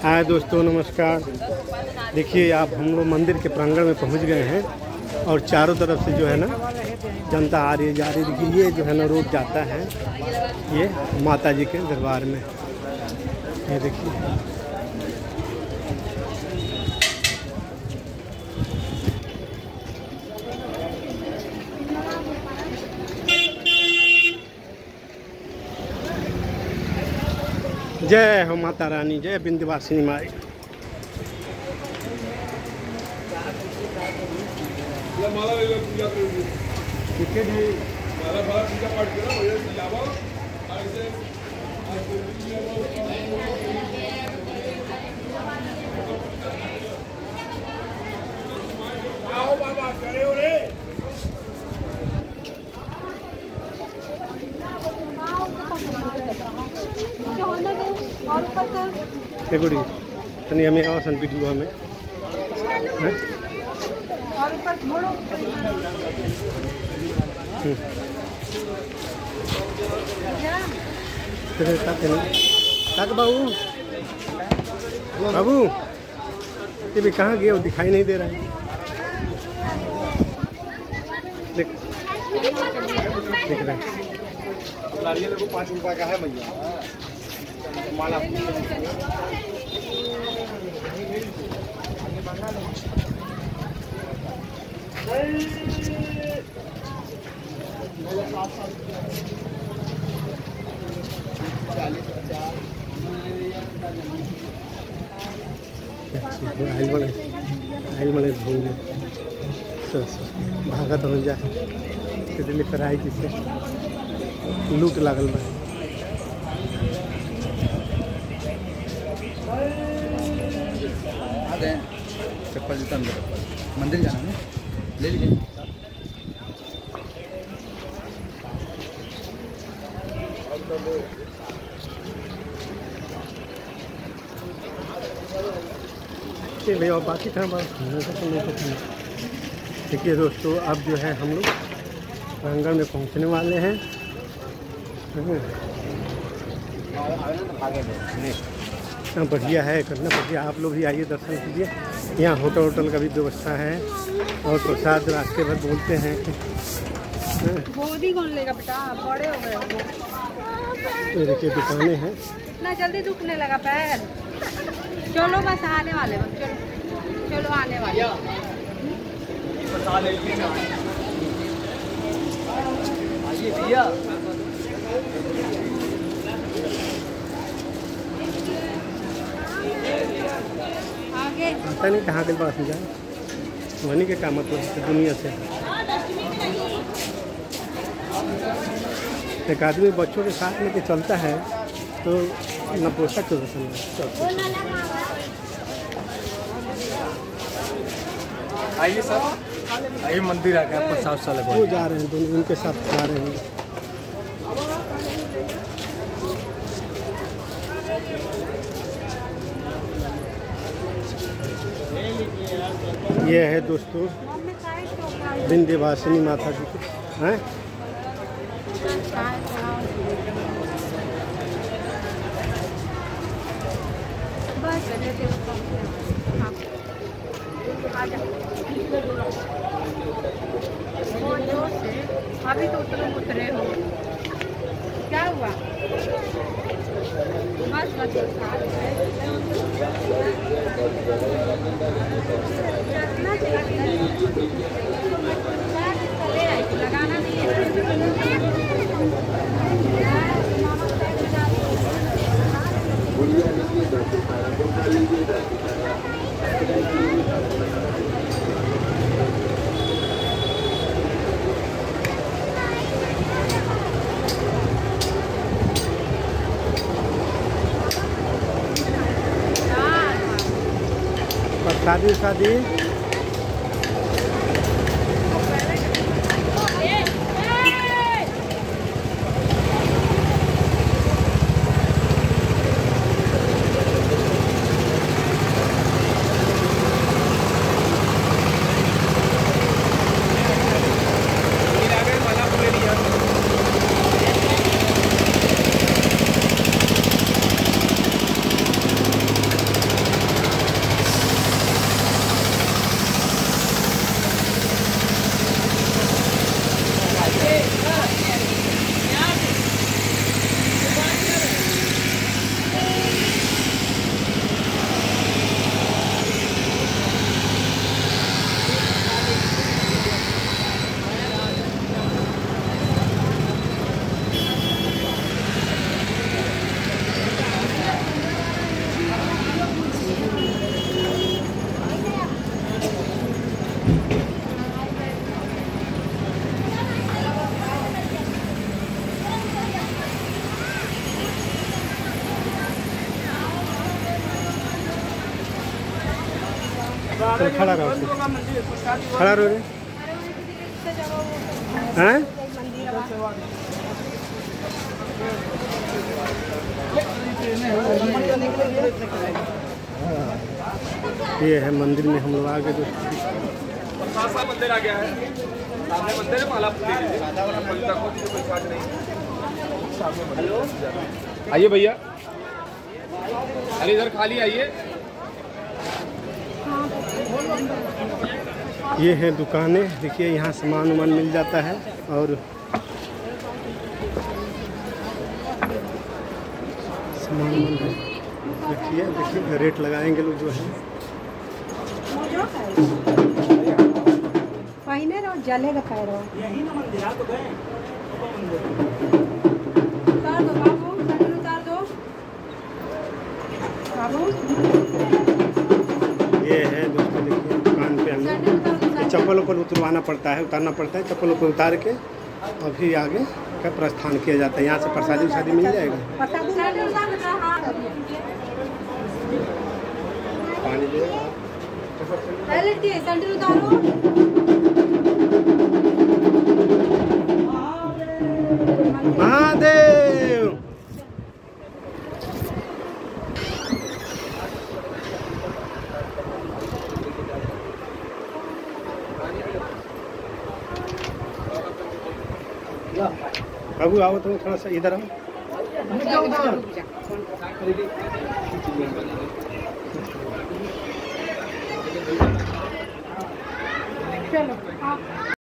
हाय दोस्तों, नमस्कार। देखिए आप, हम लोग मंदिर के प्रांगण में पहुंच गए हैं और चारों तरफ से जो है ना जनता आ रही है, जा रही है। देखिए ये जो है ना रोड जाता है ये माता जी के दरबार में। ये देखिए जय हो माता रानी, जय विंध्यवासिनी माई। गुड़ी तनी हमें और सन वीडियो हमें बाबू बाबू ये भी कहाँ गए, वो दिखाई नहीं दे रहा है। देख रहे नारियल को 5 रुपये का है भैया माला। आइल भूल भागत हो जाए दिल्ली पर आई जिससे लूट लागल बा। चप्पल जूता अंदर मंदिर जाना है, ले लीजिए। भैया और बाकी था बात देखिए दोस्तों, अब जो है हम लोग प्रांगण में पहुंचने वाले हैं। बढ़िया है, करना बढ़िया। आप लोग भी आइए, दर्शन कीजिए। यहाँ होटल का भी व्यवस्था है और प्रसाद रास्ते भर बोलते हैं। कौन लेगा बेटा, बड़े हो गए। ये देखिए दुकानें हैं। इतना जल्दी दुखने लगा पैर। चलो बस आने वाले, चलो चलो आने वाले। आइए भैया। आगे पता नहीं कहाँ के पास जाए, वहीं के काम मतलब दुनिया से। एक आदमी बच्चों के साथ लेके चलता है तो नपुंसक के आइए सर, आइए मंदिर आ गया। आपको 7 साल वो जा रहे हैं, दोनों उनके साथ जा रहे हैं। ये है दोस्तों विंध्यवासिनी माता जी के हैं। अभी तो उतरे हो, क्या हुआ? बस लगाना नहीं है। शादी चल खड़ा रहो, खड़ा रहो रे। हैं? ये है मंदिर में हम लोग आ गए। सासा मंदिर आ गया है, सामने मंदिर है, माला आइए भैया, अरे इधर खाली आइए। ये है दुकानें, देखिए यहाँ सामान वामान मिल जाता है। और सामान देखिए देखिए रेट लगाएंगे लोग जो है। पहिने रहो जलेगा पैर रहो। उतार दो बाबू, सैंडल उतार दो बाबू। ये है दोस्तों, देखिए दुकान पे हमें चप्पल ऊपर उतरवाना पड़ता है, उतारना पड़ता है। चप्पल ऊपर उतार के और फिर आगे का प्रस्थान किया जाता है। यहाँ से प्रसादी उसादी मिल जाएगा। पानी दे सैंडल उतारो। महादेव बाबू आओ, तुम थोड़ा सा इधर आओ। चलो।